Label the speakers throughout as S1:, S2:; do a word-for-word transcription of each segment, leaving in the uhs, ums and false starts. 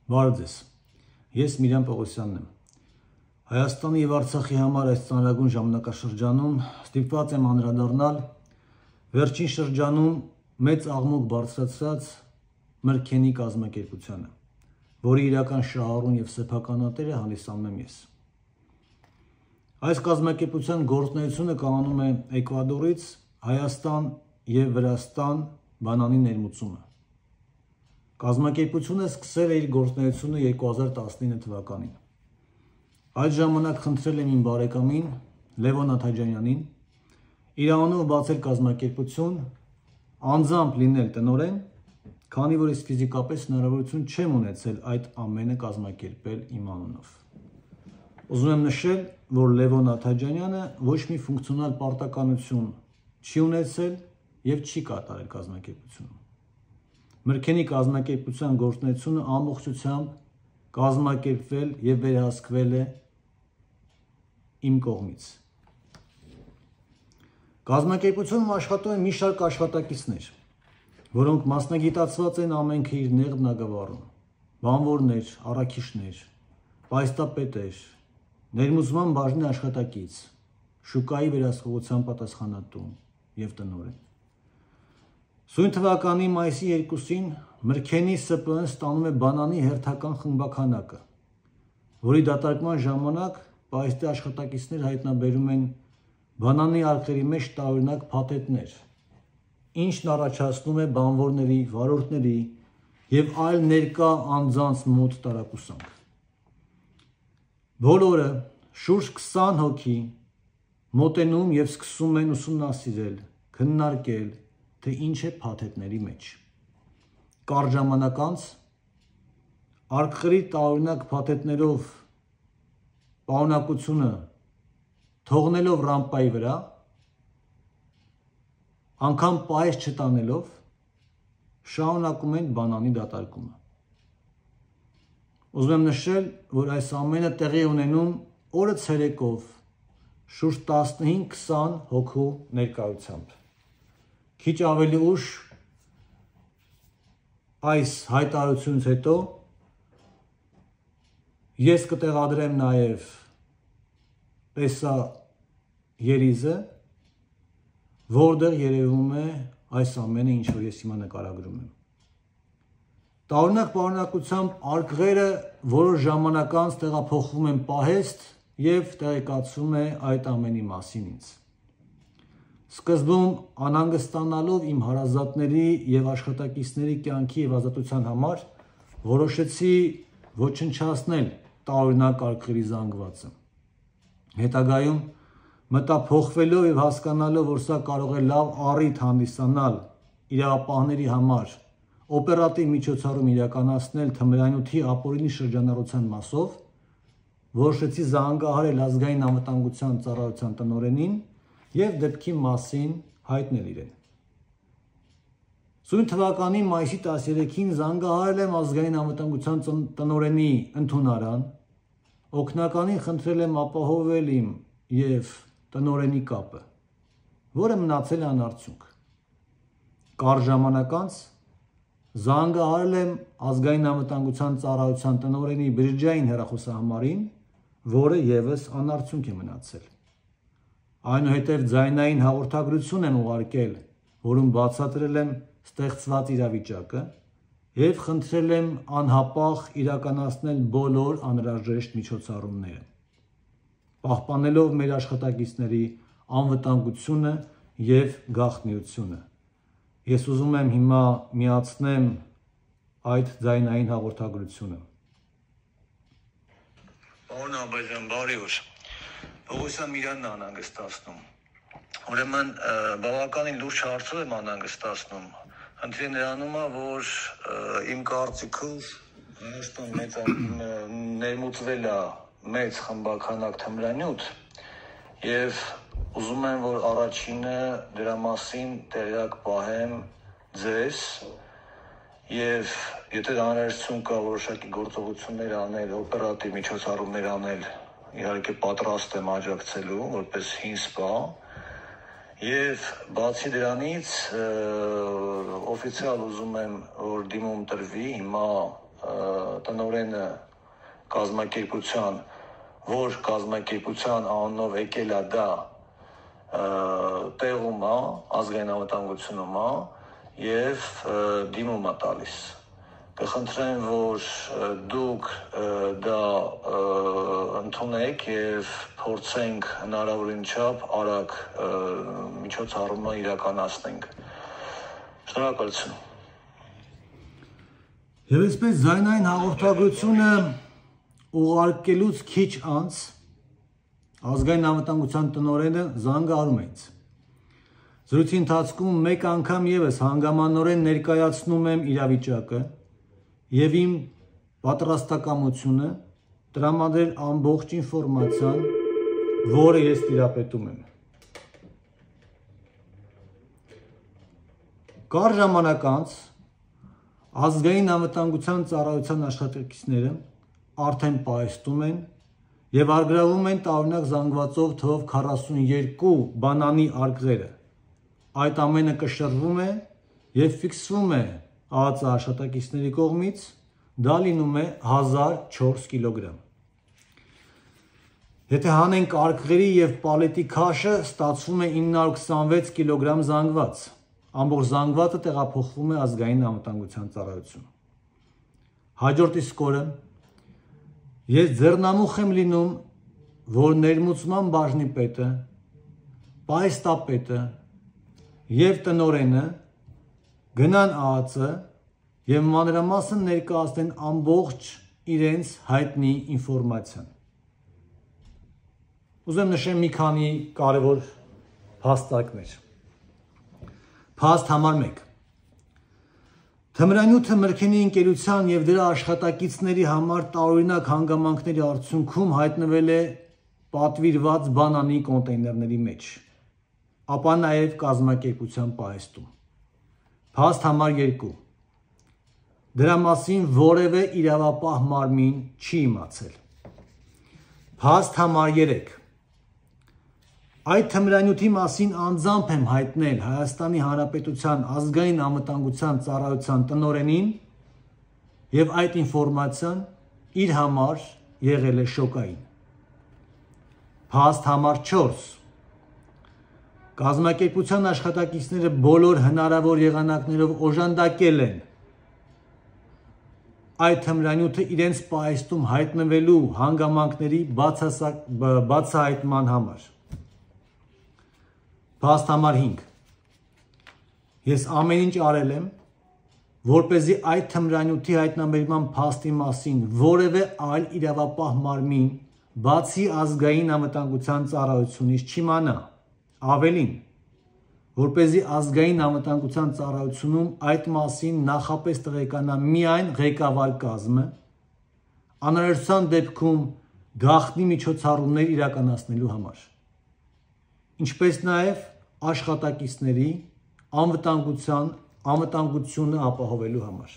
S1: Բարև ձեզ, ես Միրյան Պողոսյանն եմ։ Հայաստանի և Արցախի համար այս ծանրագույն ժամանակաշրջանում ստիպված եմ անդրադառնալ վերջին շրջանում մեծ աղմուկ բարձրացած Մրգենի կազմակերպությանը, որի իրական շահառուն և սեփականատերը հանդիսանում եմ ես։ Այս կազմակերպության գործունեությունը կայանում է Էկվադորից Հայաստան և Վրաստան բանանի ներմուծումը։ Կազմակերպությունը սկսել է իր գործունեությունը երկու հազար տասնինը թվականին։ Այդ ժամանակ խնդրել եմ իմ բարեկամին Լևոն Աթաջանյանին իր անունով բացել կազմակերպություն, անձամբ լինել տնօրեն, քանի որ ես ֆիզիկապես հնարավորություն չեմ ունեցել այդ ամենը կազմակերպել իմ անունով։ Ուզում եմ նշել, որ Լևոն Աթաջանյանը ոչ մի ֆունկցիոնալ պարտականություն չի ունեցել և չի կատարել կազմակերպությունում։ Մրգենի կազմակերպության գործունեությունը ամբողջությամբ կազմակերպվել և վերահսկվել է իմ կողմից։ Կազմակերպությունում աշխատում են մի շարք աշխատակիցներ, որոնք մասնագիտացված են ամենքը իր նեղ բնագավառում, բանվորներ, առաքիչներ, պայստապետեր, ներմուծման բաժնի աշխատակից, շուկայի վերահսկողության պատասխանատու և տնօրեն։ Սույն թվականի մայիսի երկուսին Մրգենի Ս ՊԸ Ն ստանում է բանանի հերթական խմբաքանակը, որի դատարկման ժամանակ պահեստի աշխատակիցները հայտնաբերում են բանանի արկղերի մեջ տարօրինակ փաթեթներ, ինչն առաջացնում է բանվորների, վարորդների և այլ ներկա անձանց մոտ տարակուսանք։ Բոլորը շուրջ քսան հոգի մոտենում և սկսում են ուսումնասիրել, քննարկել, թե ինչ է փաթեթների մեջ։ Կարճ ժամանակ անց արկղերի տարօրինակ փաթեթներով պարունակությունը թողնելով ռամպայի վրա, անգամ պահեստ չտանելով, շարունակում են բանանի դատարկումը։ Ուզում եմ նշել, որ այս ամենը տեղի է ունենում օրը ցերեկով շուրջ տասնհինգ քսան հոգու ներկայությամբ։ Քիչ ավելի ուշ այս հայտարարությունից հետո ես կտեղադրեմ նաև տեսաերիզը, որտեղ երևում է այս ամենը, ինչ որ ես հիմա նկարագրում եմ։ Տարօրինակ պարունակությամբ արկղերը որոշ ժամանակ անց տեղափոխվում են պահեստ և տեղեկացվում է այդ ամենի մասին ինձ։ Սկզբում անհանգստանալով իմ հարազատների և աշխատակիցների կյանքի և ազատության համար, որոշեցի ոչնչացնել տարօրինակ արկղերի զանգվածը։ Հետագայում մտափոխվելով և հասկանալով, որ սա կարող է լավ առիթ հանդիսանալ իրավապահների համար օպերատիվ միջոցառում իրականացնել թմրանյութի ապօրինի շրջանառության մասով, որոշեցի զանգահարել Ազգային անվտանգության ծառայության տնօրենին և դեպքի մասին հայտնել իրեն։ Սույն թվականի մայիսի տասներեքին զանգահարել եմ Ազգային անվտանգության տնօրենի ընդունարան, օգնականին խնդրել եմ ապահովել իմ և տնօրենի կապը, որը մնացել է անարդյունք։ Կարճ ժամանակ անց զանգահարել եմ Ազգային անվտանգության ծառայության տնօրենի բջջային հեռախոսահամարին, որը ևս անարդյունք է մնացել։ Այնուհետև ձայնային հաղորդագրություն եմ ուղարկել, որում բացատրել եմ ստեղծված իրավիճակը և խնդրել եմ անհապաղ իրականացնել բոլոր անհրաժեշտ միջոցառումները, պահպանելով մեր աշխատակիցների անվտանգությունը և գաղտնիությունը։ Ես ուզում եմ հիմա միացնեմ այդ ձայնային հաղորդագրությունը։ Պարոն Աթաջան, բարի օր։ Պողոսյան Միրանն է անհանգստացնում։ Ուրեմն բավականին լուրջ հարցով եմ անհանգստացնում։ Խնդիրը նրանում է, որ իմ կարծիքով Հայաստան մեծ ներմուծվել է մեծ խմբաքանակ թմրանյութ և ուզում եմ, որ առաջինը դրա մասին տեղյակ պահեմ ձեզ և եթե անհրաժեշտություն կա որոշակի գործողություններ անել, օպերատիվ միջոցառումներ անել, իհարկե պատրաստ եմ աջակցելու որպես հին սպա և բացի դրանից օֆիցիալ ուզում եմ, որ դիմում տրվի հիմա տնօրենը կազմակերպության, որ կազմակերպության անունով եկել է դա տեղում է, ազգային անվտանգությունում է եւ դիմում է տալիս։ Կխնդրեմ, որ դուք դա ընդունեք եւ փորձենք հնարավորին չափ արագ միջոցառումը իրականացնենք։ Շնորհակալություն։ Եվ այսպես զայնային հաղորդագրությունը ուղարկելուց քիչ անց ազգային անվտանգության տնօրենը զանգահարում է ինձ։ Զրույցի ընթացքում մեկ անգամ եւս հանգամանորեն ներկայացնում եմ իրավիճակը եւ իմ պատրաստակամությունը տրամադրել ամբողջ ինֆորմացիան, որը ես տիրապետում եմ։ Կար ժամանակ անց ազգային անվտանգության ծառայության աշխատակիցները արդեն պահեստում են եւ արգրավում են տարօրինակ զանգվածով թվով քառասունյոթ բանանի արկղերը։ Այդ ամենը կշռվում է եւ ֆիքսվում է ԱԱԾ աշխատակիցների կողմից, դա լինում է հազար չորս կիլոգրամ։ Եթե հանենք արկղերի եւ պալետի քաշը, ստացվում է ինը հարյուր քսանվեց կիլոգրամ զանգված։ Ամբողջ զանգվածը տեղափոխվում է ազգային անվտանգության ծառայություն։ Հաջորդ իսկ օրը ես ձեռնամուխ եմ լինում, որ ներմուծման բաժնի պետը, պահեստապետը եւ տնօրենը գնան ԱԱԾ եւ մանրամասն ներկայացնեն ամբողջ իրենց հայտնի ինֆորմացիան։ Ուզում եմ նշեմ մի քանի կարևոր փաստարկներ։ Փաստ համար մեկ։ Թմրանյութը Մրգենի ընկերության եւ դրա աշխատակիցների համար տարօրինակ հանգամանքների արդյունքում հայտնվել է պատվիրված բանանի կոնտեյներների մեջ, ապա նաեւ կազմակերպության պահեստում։ Փաստ համար երկու։ Դրա մասին որևէ իրավապահ մարմին չի իմացել։ Փաստ համար երեք։ Այդ թմրանյութի մասին անձամբ եմ հայտնել Հայաստանի Հանրապետության ազգային անվտանգության ծառայության տնօրենին եւ այդ ինֆորմացիան իր համար եղել է շոկային։ Փաստ համար չորս։ Կազմակերպության աշխատակիցները բոլոր հնարավոր եղանակներով օժանդակել են այդ թմրանյութը իրենց պահեստում հայտնվելու հանգամանքների բացահայտման համար։ Փաստ համար հինգ։ Ես ամեն ինչ արել եմ, որպեսզի այդ թմրանյութի հայտնաբերման փաստի մասին որևէ այլ իրավապահ մարմին, բացի ազգային անվտանգության ծառայությունից չիմանա։ Ավելին, որպեսզի ազգային անվտանգության ծառայությունում այդ մասին նախապես տեղեկանա միայն ղեկավար կազմը, անհրաժեշտության դեպքում գաղտնի միջոցառումներ իրականացնելու համար, ինչպես նաև աշխատակիցների անվտանգության անվտանգությունը ապահովելու համար։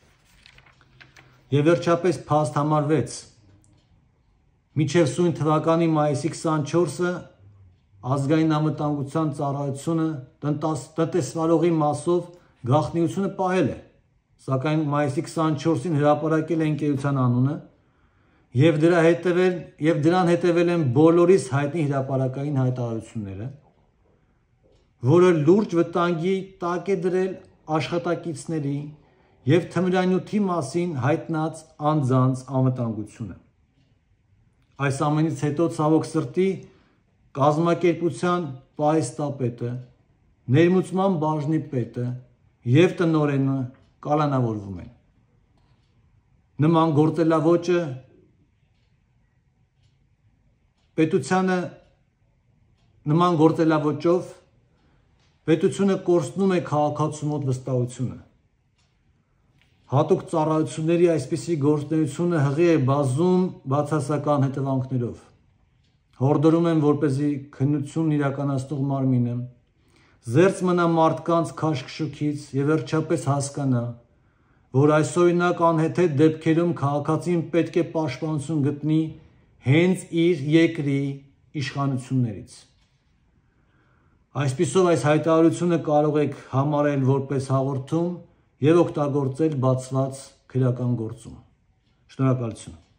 S1: Եվ վերջապես փաստ համար վեց։ Մինչև սույն թվականի մայիսի քսանչորսը ազգային անվտանգության ծառայությունը տնտեսվարողի մասով գաղտնիությունը պահել է, սակայն մայիսի քսանչորսին հրապարակել է ընկերության անունը եւ դրա հետևել եւ դրան հետևել են բոլորիս հայտնի հրապարակային հայտարարությունները, որը լուրջ վտանգի տակ է դրել աշխատակիցների եւ թմրանյութի մասին հայտնած անձանց անվտանգությունը։ Այս ամենից հետո ցավոք սրտի կազմակերպության պահեստապետը, ներմուծման բաժնի պետը եւ տնօրենը կալանավորվում են։ Նման գործելավոճը պետությանը նման գործելավոճով պետությունը կորցնում է քաղաքացու մոտ վստահությունը։ Հատուկ ծառայությունների այսպիսի գործունեությունը հղի է բազում բացասական հետևանքներով։ Հորդորում եմ, որպեսզի քննություն իրականացնող մարմինը զերծ մնա մարդկանց քաշքշուկից եւ վերջապես հասկանա, որ այսօրինակ անհեթեթ դեպքերում քաղաքացին պետք է պաշտպանություն գտնի հենց իր երկրի իշխանություններից։ Այսպիսով այս հայտարարությունը կարող եք համարել որպես հաղորդում եւ օգտագործել բացված քրեական գործում։ Շնորհակալություն։